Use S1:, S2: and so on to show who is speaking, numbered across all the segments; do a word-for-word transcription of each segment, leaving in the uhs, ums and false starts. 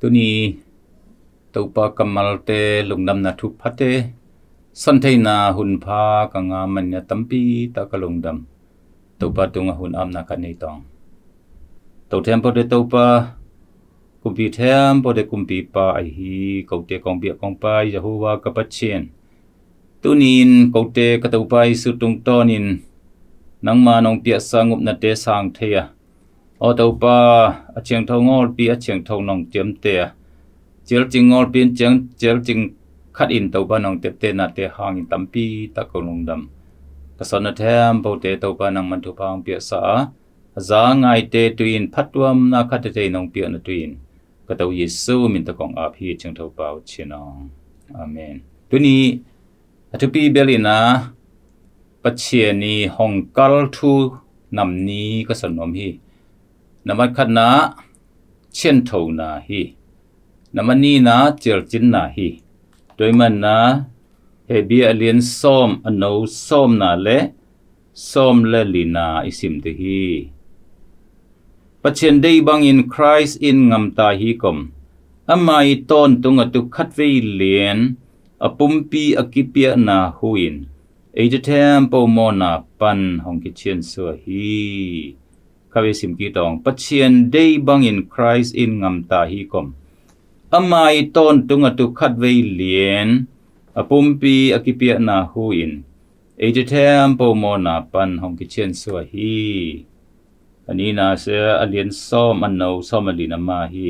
S1: ตัวนี้ตัวปากำมัลเตลุงดำนาทุพัตเตสันเทนาหุ่นพากังงามันเนี่ยตั้มปีตากลุงดำตัวปาตุงหุ่นอัมนาคันนี้ตองตัวเทมพอเดตัวปากุมพีเทมพอเดกุมพีปาไอฮีกูเตกองเบียกองไปจะหัวกับปัจเจียนตัวนี้กูเตกตัวไปสุดตรงต้นินนังมานองเปียสงบนาเตสังเทียอตัวปาอาเชียงทองอลปีอาเชียงทองนองเจียมเตะเจียจิงอลปีเจียงเจียจิงขัดอินตัวปานองเตเตนาเตหางอินตัมปีตะกลงดำกษณะแทมโปเตตัวปานังมันทุพังเปียสาจางไงเตตุอินพัดวมนาขัดเตนองเปียนตุอินก็ตัวเยซูมินตะกองอาพีเชียงตัวปาเชนองอาเมนตัวนี้ทุปีเบลินาปัจเจนีฮองกัลทูนำนี้ก็สนมฮีนำมันขัดนาเช่นเท่านาฮีนำมันนี้นาเจลจินนาฮีโดยมันนาเฮเบียเลียนส้มอันนู้ส้มนาเล่ส้มเล่ลีนาอิสิมติฮีปัจเจนได้บังอินคริสต์อินงำตาฮีกมอามาอิตอนตุงอตุขัดเวเลียนอปุมปีอกิเปียนาหุอินเอเจเทมโปโมนาปันฮองกิเชียนสัวฮีข้าเวสิมกีตองปัจเจียนได้บังอินคริสต์อินงำตาฮีกมอามาอิตอนตุงอตุขัดเวเลียนอปุมปีอกิเปียนาหุอินเอเจเทมโปโมนาปันฮองกิเชียนสัวฮีอันนี้นาเสืออเลียนซ้อมอันนูซ้อมอลีนามาฮี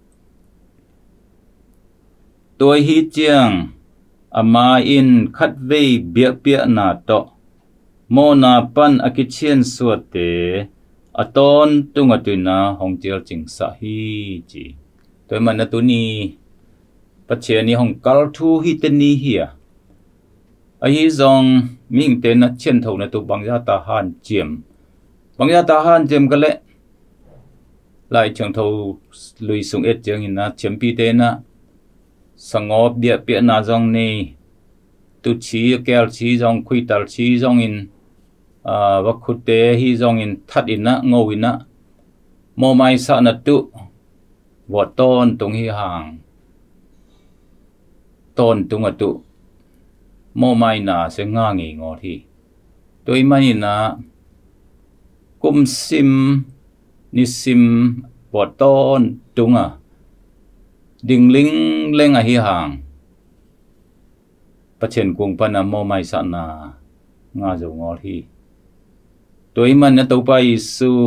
S1: ตัวฮีเจียงอามาอินขัดเวเบียเปียนาโตโมนาปันอกิเชียนสัวเตอตอนตุงอตุนาฮองเจลจิงสาฮีจีตัวมันตัวนี้ปัจเจนี้ฮองกัลทูฮิตนีเฮียไอ้จงมิงเตนัดเช่นเท่าในตัวบางยาตาฮันเจียมบางยาตาฮันเจียมกันเลยไล่เชิงเท่าลุยสุงเอ็ดเจียงอินนะเจียมปีเตนะสงบเบียเปียนาจงนี้ตุชีแก้วชีจงคุยตัลชีจงอินวัคคุเตฮีจงอินทัดอินนะงวินะโมไมสานัตุวัดต้นตรงฮีห่างต้นตรงอตุโมไมนาเสง่างีงอที่ตัวมันนะกุมซิมนิซิมวัดต้นตรงอ่ะดิ่งลิงเล่งอหิห่างประเชนกงปนาโมไมสนางาจงอที่ตัวมันนะตัวไปสู่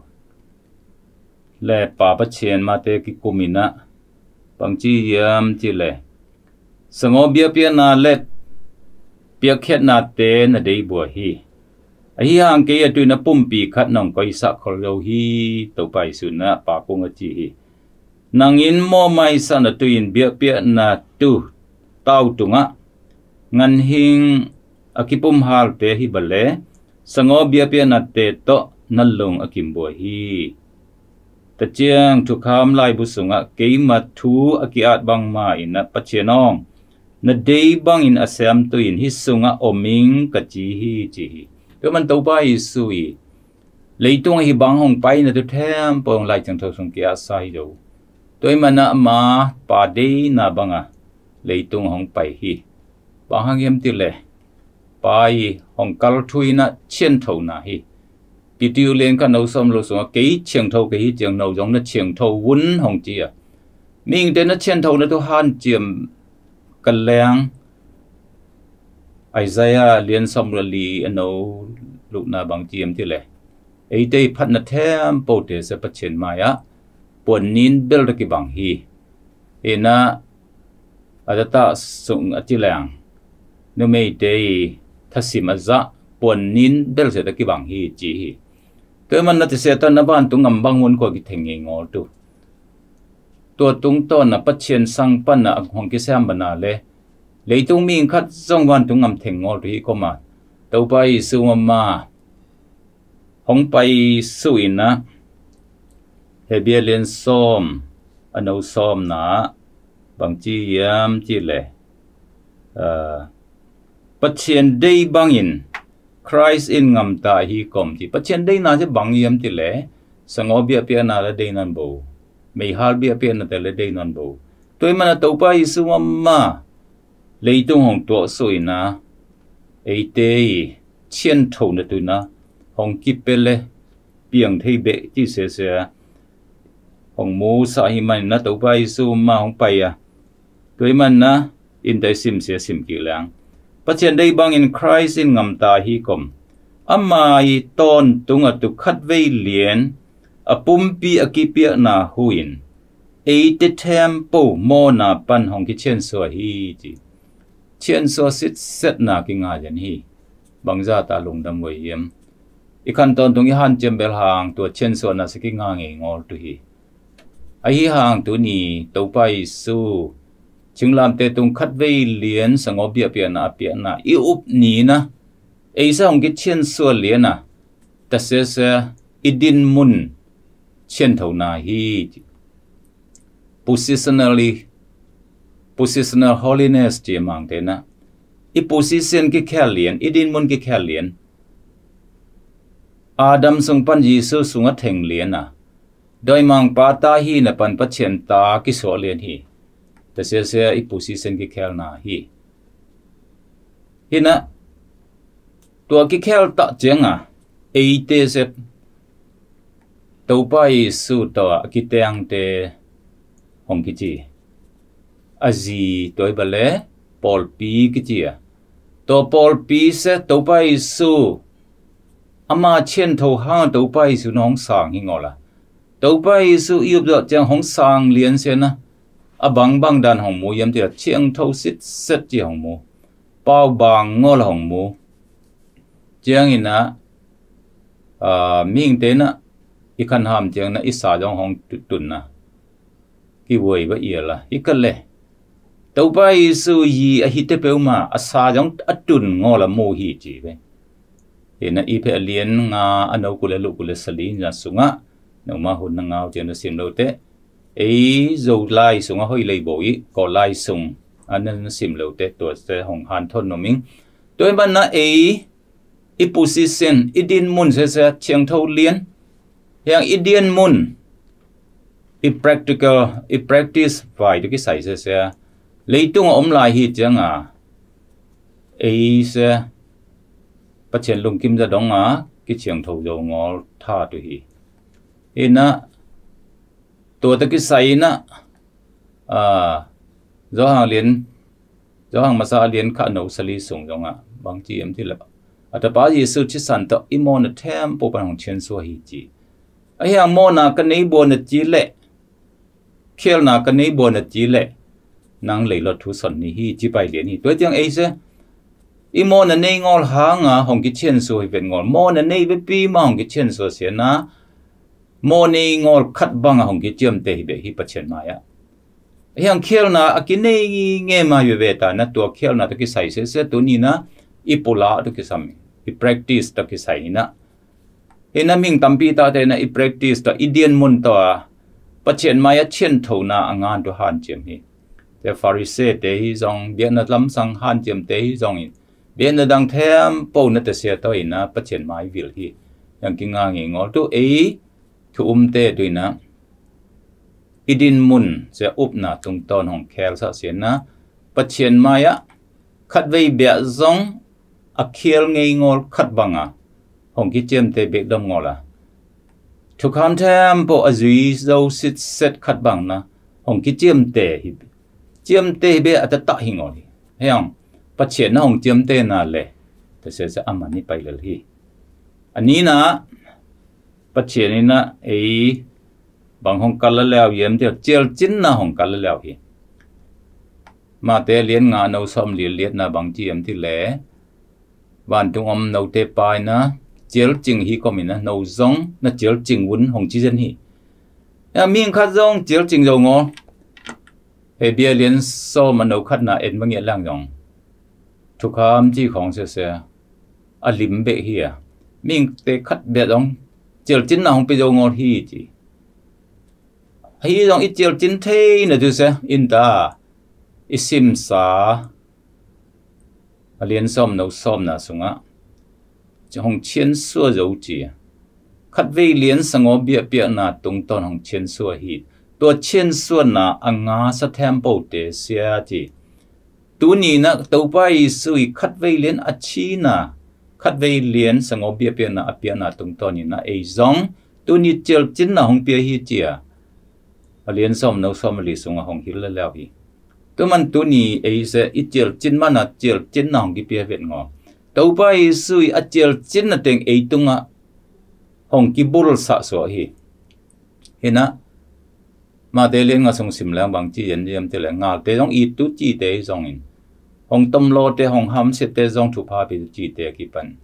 S1: และป่าประเชนมาเตกิกุมินะปังจียามจีเลสงบเบียเปียนาเล็ดเปียเข็ดนาเตนเดยบัวฮีอหิห่างเกียตุยนะปุ่มปีขัดน้องก้อยสักขลฮีตัวไปสู่นะป่ากงอจีฮีนางอินโมไมสันตุอินเบียเปียนาตุเต้าตุงะงันหิงอากิปุมฮาลเตฮิบเลสงบเบียเปียนาเตโตนัลลงอากิมบัวฮีตะเจียงทุกคำไล่บุษงะเกยมาทูอากิอาดบังมาอินะปัจเจนองนาเดยบังอินอาเซมตุอินฮิสุงะอมิงกัจจีฮีจีก็มันตัวไปสุยเลยตรงฮิบังหงไปนะตุแทมปองไล่จังทศงเกียสายดูตัวมันนะมาปาดีนาบังอ่ะเลยตรงหงไปฮีบางเยี่ยมติเลยไปหงกัลทุยนะเชียนเท่านาฮีปีติวเลียนกันเอาสมรู้สงกี่เชียงเท่ากี่เจียงเอาจงนะเชียงเท่าวุ้นหงจีอ่ะมิงเดนนะเชียนเท่านะตัวฮันเจียมกันแรงไอซายาเลียนสมรลีอันเอาลูกนาบางเจียมติเลยไอเดย์พัดนะแทมโปเตสปัจเจนมายะปวนนินเบลตะกิบังฮีเอนะอาจจะตาส่งอจิแรงนึกไม่ได้ทัศมิมาจะปวนนินเบลเสตะกิบังฮีจีฮีแต่มันน่าจะเสียตอนนับวันตุงงำบังวนกว่ากิเทงเงงอตุตัวตุงต้นน่ะปัจเจนสังปันน่ะของกิเซมบนาเลเลยตุงมีขัดจงวันตุงงำเทงงอตุฮีก็มาตัวไปสู้มาหงไปสู้อินนะเฮเบียเลียนส้มอันเอาส้มนะบางจียามจีเลยปัจเจียนได้บางอินคริสต์อินงำตาฮีกอมจีปัจเจียนได้น่าจะบางยามจีเลยสงบเบียเปียนาละได้นั่นบู mấy hal bia pian na tele day non bo tôi mà na tàu pa Giêsu mà lấy tung hồng tua soi na ấy tê chiên thầu na tu na hồng kip pele piang thei bệ chỉ sẽ sẽ hồng mô sa hi man na tàu pa Giêsu mà hồng pai à tôi mà na in đại sim sẽ sim kỳ lang bắt chuyện đây bang in Christ in ngam ta hi kom ama i ton tung at tu khát vây liền a pumpi a kipia na huin ấy tê tempo mo na pan hồng cái chen so hi chi chen so sit set na ki nga jan hi bang za ta lung dam wei yem i khan ton tung i han chem bel hang tu chen so na se ki nga nge ngol tu hi a hi hang tu ni to pai su ching lam te tung khát vây liền sang o bia pia na pia na i up ni na ấy sao hồng cái chen so liền na ta se se idin mun chen thầu na hi positionally positional holiness chỉ mang thế na i position cái khe liền idin mun cái khe liền Adam sung pan Giêsu sung at theng liền na đôi mang pa ta hi na pan pa chen ta cái số liền hi ta se se i position cái khe na hi hi na tua cái khe ta cheng à ấy te se tàu pa Giêsu to cái tang te hồng cái gì à gì tôi bảo lẽ Paul pi cái gì à to Paul pi sẽ tàu pa Giêsu ama chen thầu hang tàu pa Giêsu nó hong sang hi ngô là tàu pa Giêsu yêu được chẳng hong sang liền xem na à bang bang đàn hồng mù yếm thì là chiang thầu sit set chỉ hồng mù bao bang ngô là hồng mù chẳng in na à miếng tên na i khăn ham chẳng na i sa trong hong tuần na cái vui vậy là ít cái lệ tàu bay su yi a hít tế mà a sa giống a tuần ngô là mô hi chỉ vậy thì na ít phải liền nga anh đâu cũng lệ lục cũng lệ sali nhà sung á nếu mà hôn năng ngao chuyện nó xem đâu thế ấy dầu lai sung á hơi lấy bội có lai sung anh nên xem lâu thế tuổi sẽ hồng hàn thôn nó mình tôi bạn na ấy ít position ít điên mun sẽ sẽ chiang thâu liền yang ít điên mun i practical i practice vài cái sai se se lấy tung om lại hi chẳng à ấy se bắt chen lung kim ra đóng à cái chiang thầu dầu ngó tha tu hi ina tua ta cái sai na à do hàng liền do hàng mà sa liền khả nấu sali sung dong à bằng chi em thì là à ta ba Giêsu chỉ san to imon them po ban hong chen so hi chi ai hàng mona cái này bon chi lệ khéo na cái này buồn là chỉ lệ năng lấy lọt thu sần ni hi chỉ bài liền hi tôi tiếng ấy chứ imo na nei ngol hang à hong cái chen soi ven ngol mo na nei be pi ma hong cái chen soi se na mo nei ngol khat bang hong cái chem te be hi pa chen ma ya hiang khéo na cái này nghe mà về về ta na tua khéo na cái sai se se tu ni na ipula tu cái sam i practice ta cái sai ni na ina ming tampi ta te na i practice ta idian mun to bắt chuyện mai chuyện thầu na anh ăn đồ han chiêm hi, thế Pharisee thế hi dòng biến là lắm sang han chiêm thế hi dòng biến là đang thêm bao nhiêu thế tôi na bắt chuyện mai vil hi, yang kinh ngang nghe ngó tu ấy thu um thế tôi na, idin mun sẽ up na tung ton hong khéo sa xiên na, bắt chuyện mai á khát vây bẹ dòng a khéo nghe ngó khát bằng à, hong cái chiêm thế bị đâm ngó là thu khám thêm bộ duy dâu xịt xịt khát bằng na hồng cái chiêm tê chiêm tê bê ở tất hình ngồi thấy không bắt chuyện nó hồng chiêm tê na lệ thì sẽ sẽ âm anh bay lên hi anh ní na bắt chuyện này na ấy bằng hồng cà leo yếm thì chiêu chín na hồng cà leo hi mà tê liên ngà nấu xóm liền liệt na bằng chiêm thì lệ van trung âm nấu tê pai na chiếu chỉnh hi có mình nấu giống nó chiếu chỉnh vốn hồng chi dân hi à miếng khát giống chiếu chỉnh dầu ngô hệ bia liên so mà nấu khát na em bao nhiêu lang dòng thuộc ham chiของเสียà lim bệ hi à miếng tê khát bia giống chiếu chín là hồng bây giờ ngô hi chi hi dòng ít chiếu chín thế nữa chứ sẽ in ta ít sim sa à liên xóm nấu xóm na sung á hồng chen xua dấu chỉ khát vây liên sang ngõ bịa bịa na tung ton hồng chen xua hi tua chen suan na anga sa temple te sia chi tu ni na to pai sui khat vei lien a chi na khat vei lien sango bia pia na apia na tung to ni na ei zong tu ni chel chin na hong pia hi chia alien som no som li sunga hong hil la law hi tu man tu ni ei se i chel chin ma na chel chin na hong ki pia vet ngo to pai sui a chel chin na teng ei tunga hong ki bul sa so hi hina mà thế liên ngà song sim lang bằng chi yên yếm thế là ngà thế dòng ít tu chi thế dòng in hong tâm lo thế hong ham sẽ thế dòng thu pa bị chi thế kí pan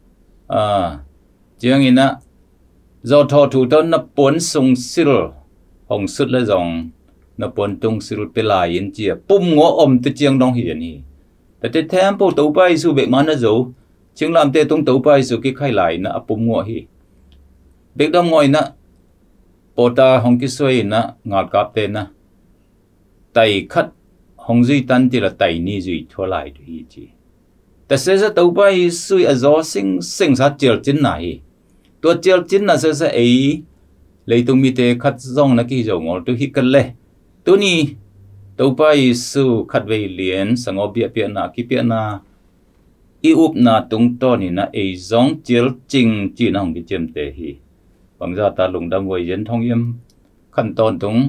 S1: à chiang in á do thọ thủ đó nó bốn song sil hong sứt là dòng nó bốn tung sil bị lại in chia bung ngõ om thế chiang dòng hiền hiแต่thế thêm bộ tàu bay su bị mà nó giấu chiang làm thế tung tàu bay su cái khai lại nó bung ngõ hi biết đông ngồi nó Pota hong ki soi na ngat kap te na tai khat hong zui tan ti la tai ni zui thua lai tu hi chi ta se sa tau pai sui a zo sing sing sa chel chin na hi to chel chin na se sa ei leitung mi te khat zong na ki zo ngol tu hi kal le tu ni tau pai su khat vei lien sango bia pia na ki pia na i up na tung to ni na ei zong chel ching chi na hong ki chem te hi bằng ra ta lùng đam với dân thông yếm khăn tôn tung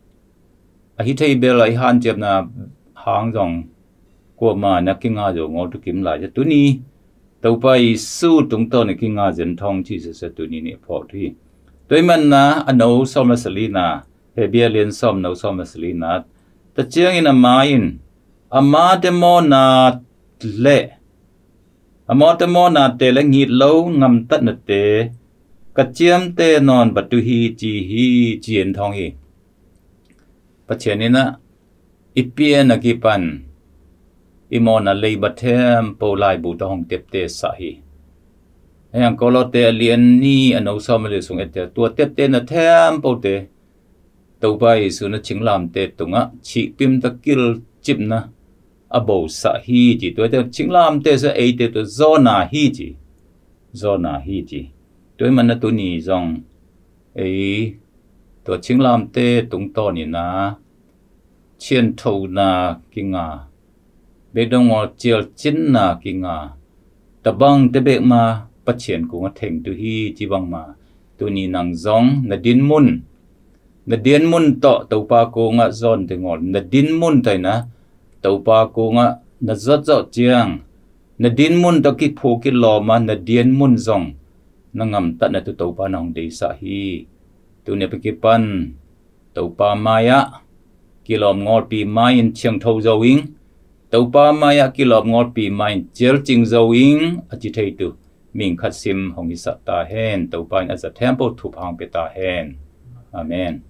S1: à hít thấy bê lại han chép na hàng dòng của mà na kinh ngà rồi ngồi tu kiếm lại cho tu ni tàu bay su tung tôn này kinh ngà dân thông chỉ sẽ tu ni nè phò thi tôi mình na anh nấu xong là xử lý na hệ bia liền xong nấu xong là xử lý na ta chiang in ama in ama demo na lệ ama demo na tê là nghịt lâu ngầm tận là tê cái chiêm tê non bát tu hi chi hi chiên thong hi bát chiên này na ipien na kipan imon na lei bát thêm po lai bu ta hong tep tê sa hi yang kolo tê lien ni ano sa mele sung et tua tep tê na thêm po tê tàu bay su na ching lam tê tunga chi pim ta kil chip na abo sa hi chi tua tê ching lam tê sa ei tê tu zona hi chi zona hi chi tôi mình là tôi nhỉ rằng ấy tôi chính làm thế tung to nhỉ na chiến thầu na kinh à biết đâu mà chiều chín na kinh à tập băng thế biết mà bắt chiến cũng có thành tôi hi chỉ bằng mà tôi nhỉ năng giống là điên mun là điên mun to tàu pa cô ngã giòn thì ngon là điên mun thế na tàu pa cô ngã là rất rất chiang là điên mun to cái phố cái lò mà là điên mun giống nangam tat na tu tau pa nong de sa hi tu ne pekipan tau pa maya kilom ngor pi main chiang thau zawing tau pa maya kilom ngor pi main chel ching zawing achi thei tu ming khat sim hong hi sa ta hen tau pa in as a temple thu phang pe ta hen amen.